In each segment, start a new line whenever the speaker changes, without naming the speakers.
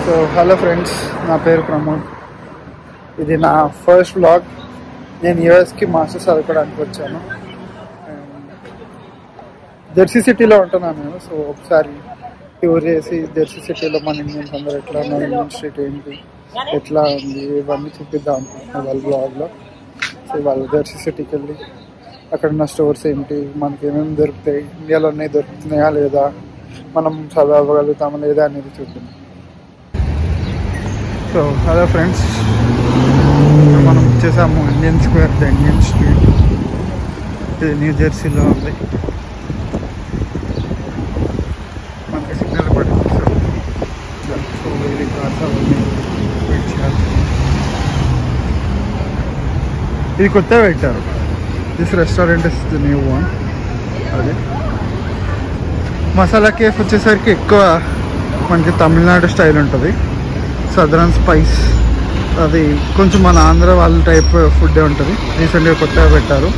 So hello friends, నా పేరు ప్రమోద్. ఇది నా ఫస్ట్ వ్లాగ్. నేను యూఎస్కి మాస్టర్స్ చదువుకోవడానికి వచ్చాను. జెర్సీ సిటీలో ఉంటున్నాను నేను. సో ఒకసారి టూర్ చేసి జెర్సీ సిటీలో మన ఇండియన్స్ అందరూ ఎట్లా ఉన్నారు, ఇండియన్ స్ట్రీట్ ఏంటి, ఎట్లా ఉంది, ఇవన్నీ చూపిద్దాం అనుకుంటున్నాను వాళ్ళ బ్లాగ్లో. సో వాళ్ళు జెర్సీ సిటీకి వెళ్ళి అక్కడ ఉన్న స్టోర్స్ ఏంటి, మనకి ఏమేమి దొరుకుతాయి, ఇండియాలోనే దొరుకుతున్నాయా లేదా, మనం చదవగలుగుతామా లేదా అనేది చూద్దాం. సో హలో ఫ్రెండ్స్, మనం వచ్చేసాము Indian square, the Indian street. ఇది న్యూ జెర్సీలో ఉంది. మనకి సిగ్నల్ పడింది. సో వేరే కార్స్ అవన్నీ వెయిట్ చేయాలి. ఇది కొత్తగా పెట్టారు. This restaurant is the new one. అది మసాలా కేఫ్ వచ్చేసరికి ఎక్కువ మనకి తమిళనాడు స్టైల్ ఉంటుంది. సదరన్ స్పైస్ అది కొంచెం మన ఆంధ్ర వాళ్ళ టైప్ ఫుడ్డే ఉంటుంది. రీసెంట్గా కొత్తగా పెట్టారు.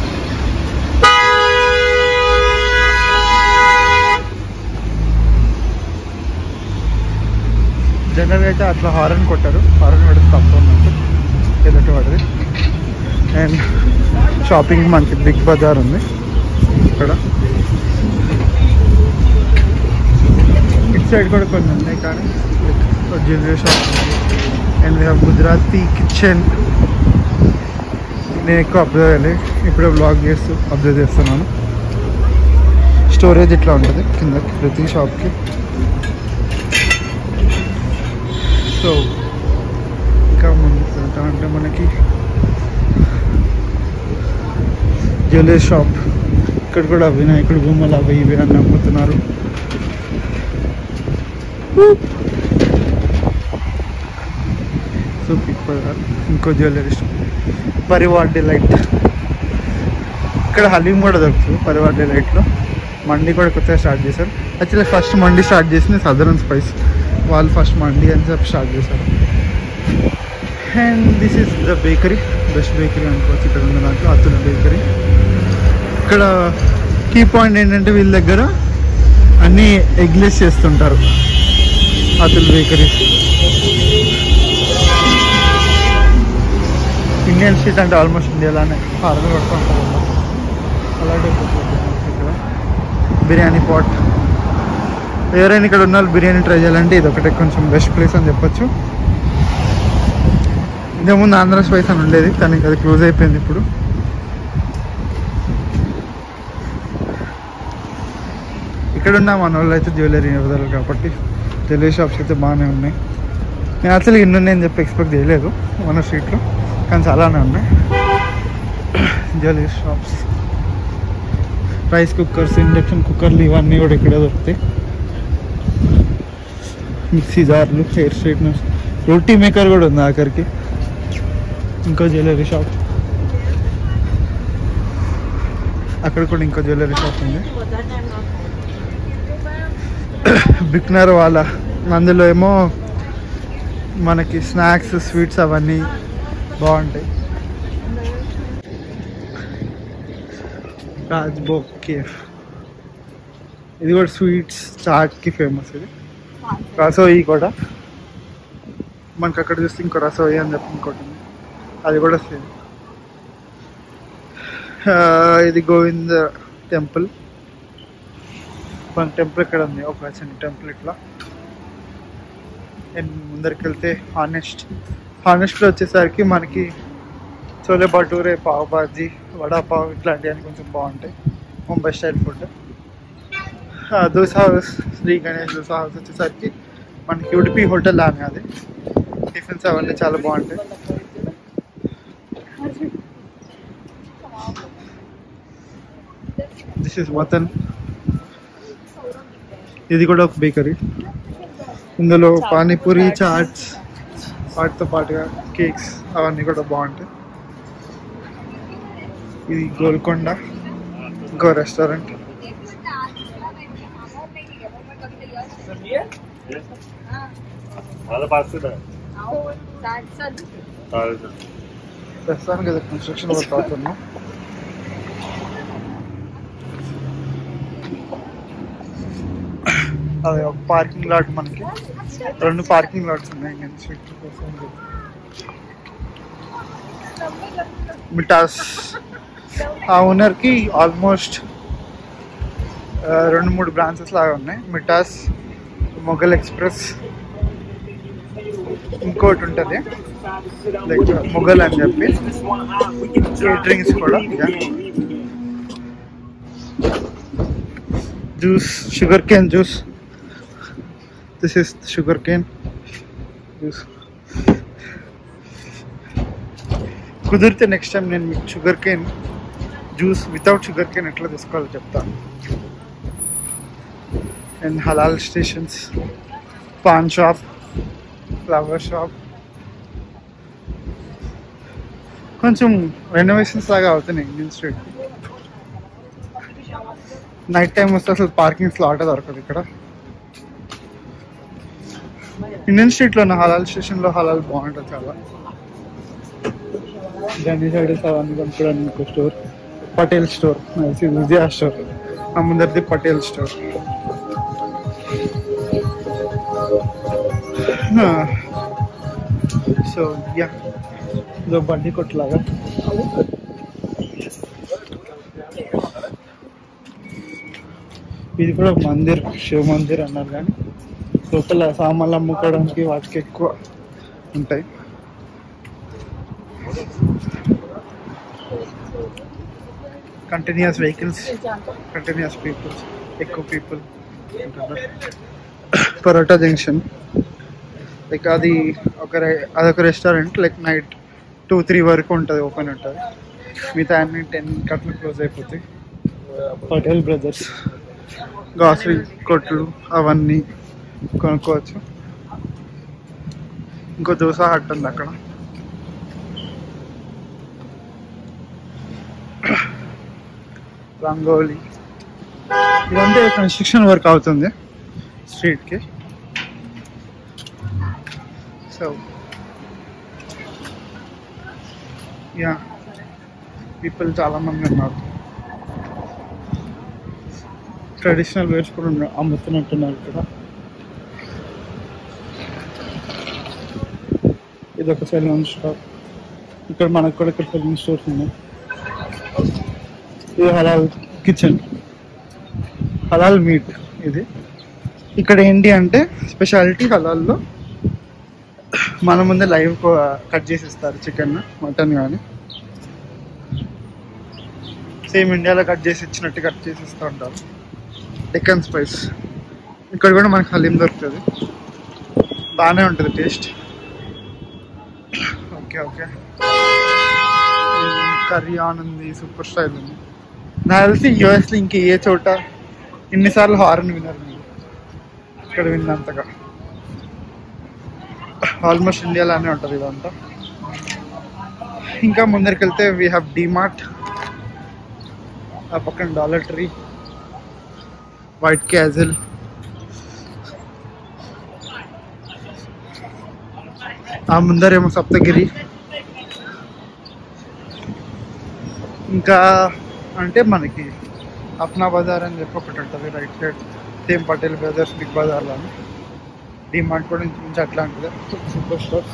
జనరల్గా అయితే అట్లా హారన్ కొట్టారు. హారన్ పడితే తప్పు ఉన్నట్టు ఎదుటి పడింది. అండ్ షాపింగ్ మనకి బిగ్ బజార్ ఉంది ఇక్కడ. ఇటు సైడ్ కూడా కొన్ని ఉన్నాయి, కానీ jewellery shop and we have Gujarati kitchen. నేను ఎక్కువ అబ్జర్వ్ అయ్యాలి, ఇప్పుడే బ్లాగ్ చేస్తూ అబ్జర్వ్ చేస్తున్నాను. స్టోరేజ్ ఇట్లా ఉంటుంది కిందకి ప్రతి షాప్కి. సో ఇంకా ముందుకు వెళ్తా అంటే మనకి జ్యువెలరీ షాప్. ఇక్కడ కూడా వినాయకుడు బొమ్మలు అవి ఇవి అని అమ్ముతున్నారు. సో ఇంకో జ్యువెలరీ షాప్ పరివార్ డిలైట్. ఇక్కడ హలీం కూడా దొరుకుతుంది పరివార్ డిలైట్లో. మండి కూడా కొత్తగా స్టార్ట్ చేశారు. యాక్చువల్లీ ఫస్ట్ మండి స్టార్ట్ చేసింది సదరన్ స్పైస్. వాళ్ళు ఫస్ట్ మండి అని చెప్పి స్టార్ట్ చేశారు. And this is the bakery, best bakery అనుకోవచ్చు ఇక్కడ ఉన్న దాంట్లో, అతుల్ బేకరీ. ఇక్కడ కీ పాయింట్ ఏంటంటే వీళ్ళ దగ్గర అన్నీ ఎగ్లెస్ చేస్తుంటారు అతుల్ బేకరీస్. ఇండియన్ స్ట్రీట్ అంటే ఆల్మోస్ట్ ఇండియాలోనే హారన్ కొట్టుకుంటారు అలాంటి. ఇక్కడ బిర్యానీ పాట్. ఎవరైనా ఇక్కడ ఉన్న వాళ్ళు బిర్యానీ ట్రై చేయాలంటే ఇది ఒకటే కొంచెం బెస్ట్ ప్లేస్ అని చెప్పొచ్చు. ఇంతకుముందు ఆంధ్ర స్పైస్ అని ఉండేది, కానీ అది క్లోజ్ అయిపోయింది ఇప్పుడు. ఇక్కడ ఉన్న మన వాళ్ళు అయితే జ్యువెలరీ ఇవ్వదారు కాబట్టి జ్యువెలరీ షాప్స్ అయితే బాగానే ఉన్నాయి. నేను అసలు ఇన్ని ఉన్నాయని చెప్పి ఎక్స్పెక్ట్ చేయలేదు మన స్ట్రీట్లో, కానీ చాలానే ఉన్నాయి jewellery shops. Rice cookers, induction కుక్కర్లు ఇవన్నీ కూడా ఇక్కడే దొరుకుతాయి. మిక్సీ జార్లు, హెయిర్ స్ట్రైట్నర్స్, రోటీ మేకర్ కూడా ఉంది ఆఖరికి. ఇంకో జ్యువెలరీ షాప్, అక్కడ కూడా ఇంకో జ్యువెలరీ షాప్ ఉంది. బిక్నర్ వాళ్ళ అందులో ఏమో మనకి స్నాక్స్, స్వీట్స్ అవన్నీ బాగుంటాయి. రాజ్భోగ్ కేఫ్, ఇది కూడా స్వీట్స్ చాట్కి ఫేమస్. ఇది రసోయి కూడా మనకి అక్కడ చూస్తే ఇంకో రసోయి అని చెప్పి ఇంకోటి ఉంది, అది కూడా సేమ్. ఇది గోవింద టెంపుల్. మన టెంపుల్ ఇక్కడ ఉంది, ఒక చిన్న టెంపుల్ ఇట్లా. అండ్ ముందరికి వెళ్తే హానెస్ట్లో వచ్చేసరికి మనకి చోలే భటూరే, పావ్ బాజీ, వడాపావ్ ఇట్లాంటివన్నీ కొంచెం బాగుంటాయి. Mumbai style food. Dosa house, Shri Ganesh dosa house వచ్చేసరికి మనకి ఉడిపి హోటల్ అని, అది టిఫిన్స్ అవన్నీ చాలా బాగుంటాయి. This is Watan. ఇది కూడా ఒక బేకరీ. ఇందులో పానీపూరి, చాట్స్, వాటితో పాటుగా కేక్స్ అవన్నీ కూడా బాగుంటాయి. ఇది గోల్కొండ, ఇంకో రెస్టారెంట్. ప్రస్తుతానికి ఏదో కన్స్ట్రక్షన్ వర్క్ అవుతున్నాం. అది ఒక పార్కింగ్ లాట్, మనకి 2 పార్కింగ్ లాట్స్ ఉన్నాయి ఇండియన్ స్ట్రీట్ కోసం. మిటాస్ ఆ ఓనర్కి ఆల్మోస్ట్ 2-3 బ్రాంచెస్ లాగా ఉన్నాయి. మిటాస్, మొఘల్ ఎక్స్ప్రెస్, ఇంకోటి ఉంటుంది లైక్ మొఘల్ అని చెప్పి, కేటరింగ్స్ కూడా. Juice, sugar cane juice. This is sugar cane juice. కుదిరితే నెక్స్ట్ టైం నేను మీకు sugar cane juice without sugar cane ఎట్లా తీసుకోవాలో చెప్తాను. అండ్ హలాల్ stations, paan shop, flower shop. కొంచెం రెనోవేషన్స్ లాగా అవుతున్నాయి ఇండియన్ స్ట్రీట్. నైట్ టైం వస్తే అసలు పార్కింగ్ స్లాట్ దొరకదు ఇక్కడ. ఇండియన్ స్ట్రీట్లో ఉన్న హలాల్ స్టేషన్లో హలాల్ బాగుంటుంది చాలా. దాని సైడ్ అవన్నీ కొనుక్కోవడానికి ఇంకో store, Patel store, Vijaya store, ఆ ముందరిది పటేల్ స్టోర్. సో యా, ఇదో బండి కొట్లాగా. ఇది కూడా మందిర్, శివ మందిర్ అన్నారు, కానీ లోపల సామాన్లు అమ్ముకోవడానికి వాటికి ఎక్కువ ఉంటాయి. కంటిన్యూస్ వెహికల్స్, కంటిన్యూస్ పీపుల్స్, ఎక్కువ పీపుల్ ఉంటున్నారు. పరోటా జంక్షన్ లైక్ అదొక రెస్టారెంట్, లైక్ నైట్ 2-3 వరకు ఉంటుంది, ఓపెన్ ఉంటుంది. మిగతా అన్ని 10 గంటలు క్లోజ్ అయిపోతాయి. పటేల్ బ్రదర్స్ గ్రాసరీ కొట్లు అవన్నీ కొనుక్కోవచ్చు. ఇంకో దోశ హట్ ఉంది అక్కడ. రంగోలీ, ఇదంతా కన్స్ట్రక్షన్ వర్క్ అవుతుంది స్ట్రీట్కి. సో యా, పీపుల్ చాలామంది ఉన్నారు. ట్రెడిషనల్ వేర్స్ కూడా అమ్ముతున్నట్టున్నారు ఇక్కడ. ఇదొక సెలూన్ స్టాప్. ఇక్కడ మనకు కూడా ఇక్కడ సెలూన్ స్టోర్స్ ఉన్నాయి. ఇది హలాల్ కిచెన్, హలాల్ మీట్. ఇది ఇక్కడ ఏంటి అంటే స్పెషాలిటీ హలాల్లో మన ముందే లైవ్ కట్ చేసి ఇస్తారు, చికెన్, మటన్ కానీ. సేమ్ ఇండియాలో కట్ చేసి ఇచ్చినట్టు కట్ చేసి ఇస్తూ ఉంటారు. డెక్కన్ స్పైస్. ఇక్కడ కూడా మనకి హలీం దొరుకుతుంది, బాగానే ఉంటుంది taste. Okay okay, curry on ఉంది, సూపర్ స్టైల్ ఉంది. నాకు తెలిసి యూఎస్లో ఇంక ఏ చోట ఇన్నిసార్లు హారన్ వినరు మీరు ఇక్కడ విన్నంతగా. ఆల్మోస్ట్ ఇండియాలోనే ఉంటుంది ఇదంతా. ఇంకా ముందరికి వెళ్తే వీ హ్యావ్ డిమార్ట్, ఆ పక్కన డాలర్ ట్రీ, వైట్ క్యాజిల్, ఆ ముందరేమో సప్తగిరి. ఇంకా అంటే మనకి అప్నా బజార్ అని చెప్పి ఒకటి ఉంటుంది right side, same Patel brothers big బజార్లో. డిమార్ట్ కూడా ఇంచుమించు అట్లాంటిదే, సూపర్ స్టోర్స్.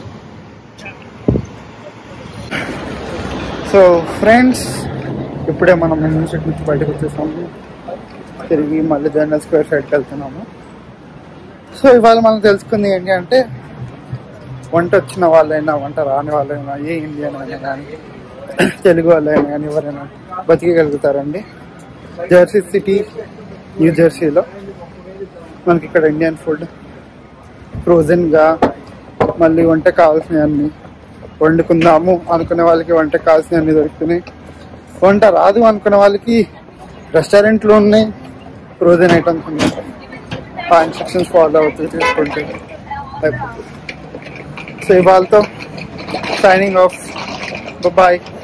సో ఫ్రెండ్స్, ఇప్పుడే మనం యూనివర్సిటీ నుంచి బయటకు వచ్చేసాము, తిరిగి మళ్ళీ జనరల్ స్క్వేర్ సైడ్కి వెళ్తున్నాము. సో ఇవాళ మనం తెలుసుకుంది ఏంటి అంటే, వంట వచ్చిన వాళ్ళైనా, వంట రాని వాళ్ళైనా, ఏ ఇండియన్ అయినా కానీ, తెలుగు వాళ్ళైనా కానీ ఎవరైనా బతికగలుగుతారండి. జెర్సీ సిటీ, న్యూ జెర్సీలో మనకి ఇక్కడ ఇండియన్ ఫుడ్ ఫ్రోజన్గా, మళ్ళీ వంట కావాల్సినవన్నీ వండుకుందాము అనుకునే వాళ్ళకి వంట కావాల్సినవన్నీ దొరుకుతున్నాయి. వంట రాదు అనుకునే వాళ్ళకి రెస్టారెంట్లు ఉన్నాయి, ఫ్రోజన్ ఐటమ్స్ ఉన్నాయి. ఆ ఇన్స్ట్రక్షన్స్ ఫాలో అవుతూ తీసుకుంటే అయిపోతుంది. సో ఇవాళతో సైనింగ్ ఆఫ్, బాయ్.